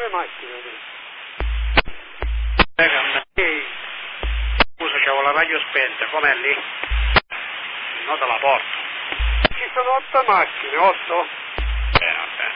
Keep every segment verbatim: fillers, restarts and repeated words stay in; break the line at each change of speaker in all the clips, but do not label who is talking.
le macchine.
Ehi, scusa, c'avevo la radio spenta, com'è lì? No, te la porto.
Ci sono otto macchine, otto?
Eh, vabbè.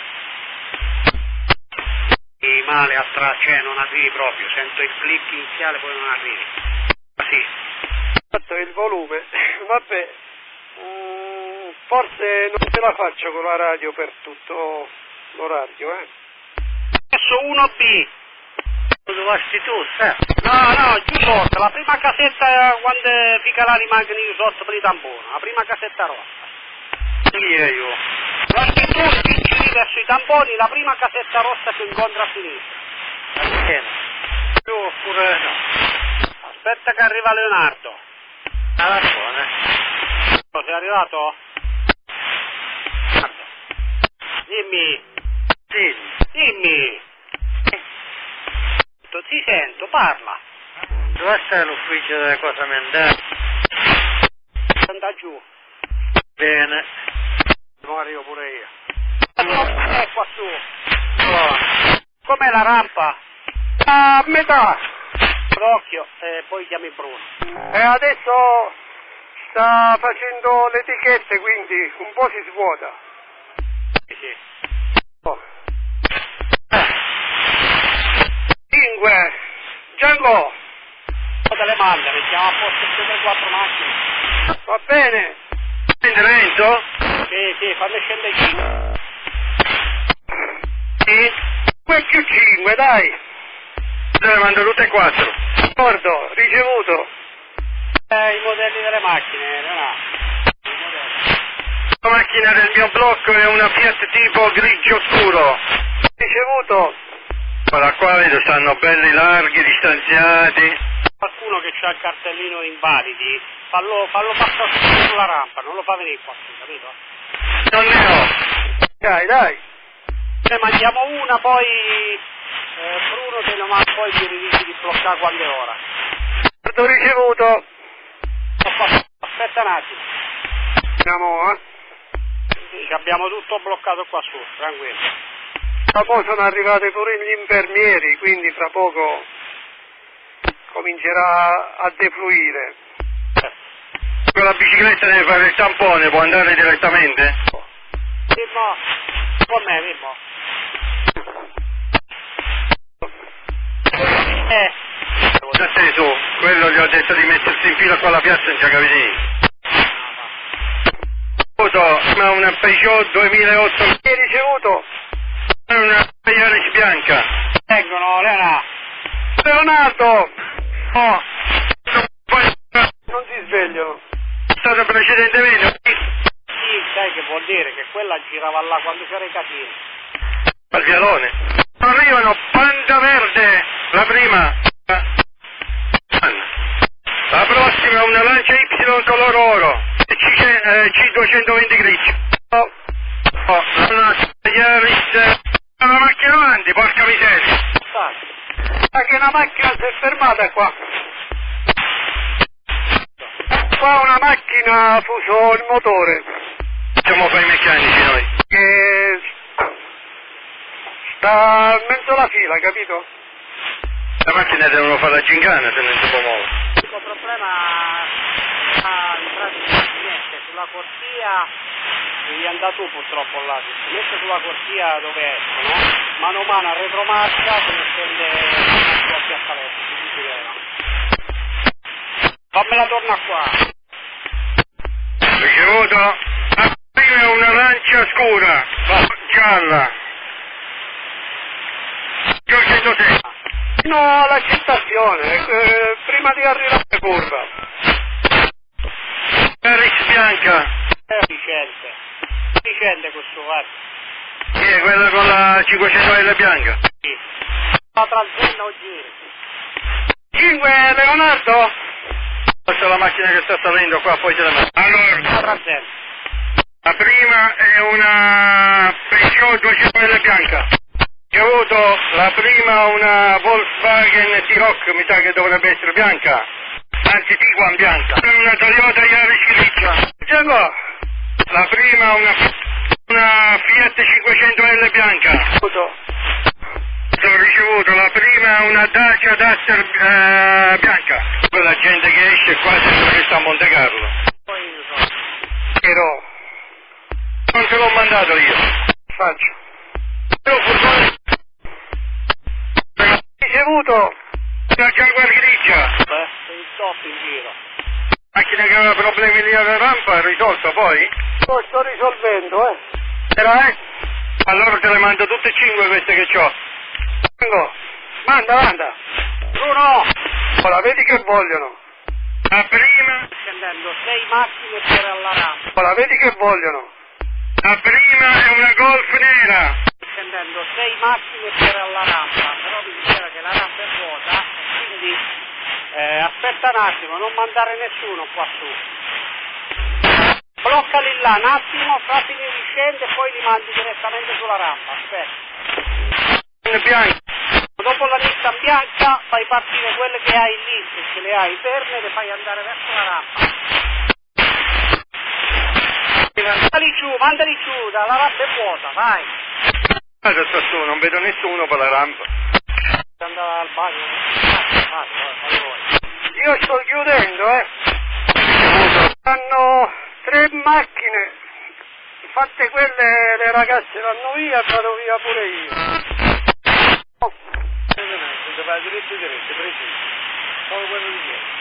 I male a tra, cioè non arrivi proprio, sento il click iniziale, poi non arrivi. Ma sì.
Fatto il volume, vabbè, mm, forse non ce la faccio con la radio per tutto l'orario, eh.
Adesso uno B. Dove vai tu, eh? No, no, giù sotto, la prima casetta quando fica la rimane io sotto per i tamponi, la prima casetta rossa. Lì è io. Guardi tu, spingi verso i tamponi, la prima casetta rossa che incontra a sinistra. Perché? Giù, pure no. Aspetta che arriva Leonardo. Ah, buona. Sei arrivato? Guarda. Dimmi. Sì. Dimmi. Ti sento, parla.
Dove sta l'ufficio delle cose mandate?
Anda giù.
Bene.
Non arrivo pure io. È qua su. Oh. Com'è la rampa?
A metà.
D'occhio, e poi chiami Bruno.
E adesso sta facendo le etichette, quindi un po' si svuota.
Sì, sì.
Oh. cinque. Django.
Cosa le manda? Mettiamo a posto tutte e quattro macchine.
Va bene.
Intervento?
Sì, sì, fammi scendere cinque.
Sì. due più cinque, dai.
Le mando tutte e quattro.
D'accordo, ricevuto.
Eh, i modelli delle macchine, Leonardo. I modelli.
La macchina del mio blocco è una Fiat tipo grigio scuro.
Ricevuto.
Da qua vedo stanno belli larghi, distanziati.
Qualcuno che c'ha il cartellino invalidi, fallo, fallo passare sulla rampa, non lo fa venire qua su, capito?
Non ne ho.
Dai, dai.
Ne mandiamo una, poi eh, Bruno te lo manda, poi ti dici di bloccare quando è ora.
Ho ricevuto.
Aspetta un attimo.
Andiamo, eh.
Ci abbiamo tutto bloccato qua su, tranquillo.
Ma poi sono arrivati pure gli infermieri, quindi fra poco comincerà a defluire.
Con la bicicletta deve fare il tampone, può andare direttamente?
Mimmo, con me, Mimmo. Eh.
Da te su, quello gli ho detto di mettersi in fila qua alla piazza in Ciacavini. Ma una Peugeot duemilaotto.
Hai ricevuto?
Una Yaris bianca.
Vengono, Leonardo.
Leonardo!
Oh,
non si svegliano.
è stato precedentemente.
Sì, sai che vuol dire? Che quella girava là quando c'era i casini.
Al vialone. Arrivano Panda Verde, la prima. La prossima una Lancia Y color oro. C duecentoventi grigio. Oh, oh, una Yaris. Una macchina avanti, porca miseria.
Ma che una macchina si è fermata qua. Qua una macchina ha fuso il motore.
Facciamo fare i meccanici noi.
Che sta in mezzo alla fila, capito?
La macchina devono fare la gincana se non si può muovere.
L'unico problema a entrare niente sulla corsia, devi andare tu purtroppo là, se si mette sulla corsia dove escono, mano a mano a retromarcia se ne scende una corsia a palestra, si dice no. Fammela torna qua.
Ricevuto? La prima è una Lancia scura, gialla. duecentosei.
No, l'accettazione, eh, prima di arrivare a curva.
Yaris bianca.
È efficiente. Efficiente questo, guarda.
Sì, è quella con la cinquecento L bianca.
Sì. La transenna o giri.
cinque, Leonardo?
Questa è la macchina che sta salendo qua, poi te la metto. Allora,
La transenna.
la prima è una Peugeot duecento L bianca. Ho avuto la prima una Volkswagen T-Roc, mi sa che dovrebbe essere bianca. Anzi, Tiguan bianca. Una Toyota Yaris grigia.
Django.
La prima una, una Fiat cinquecento L bianca.
Tutto.
Sono una Dacia Duster eh, bianca. Quella gente che esce qua sembra che sta a Monte Carlo.
Poi io so.
Però,
Non te l'ho mandato io.
faccio.
Io furgone.
Ricevuto.
Una Jaguar grigia.
Beh, sei top in giro.
Macchina che aveva problemi lì alla rampa, risolto poi?
Lo sto risolvendo, eh.
Però eh? Allora te le mando tutte e cinque queste che ho.
Vengo. Manda, manda.
Bruno!
Ora, vedi che vogliono.
La prima,
Scendendo sei macchine per alla rampa.
Ora, vedi che vogliono.
la prima è una Golf nera.
Scendendo sei macchine per alla rampa. Però mi diceva che la rampa è vuota e quindi eh, aspetta un attimo, non mandare nessuno qua su. Bloccali là un attimo, fa finire di scendere e poi li mandi direttamente sulla rampa. Aspetta.
Bianca.
Dopo la lista bianca fai partire quelle che hai lì, se ce le hai ferme, le fai andare verso la rampa. Mandali giù, mandali giù, dalla rampa è vuota, vai.
Guarda sta su, non vedo nessuno per la rampa.
Andava al bagno. Ah, ah, ah,
Io sto chiudendo, eh. Hanno tre macchine. Fatte quelle, le ragazze vanno via, vado via pure io.
Se vai diritto diretto, preciso. Solo quello di ieri.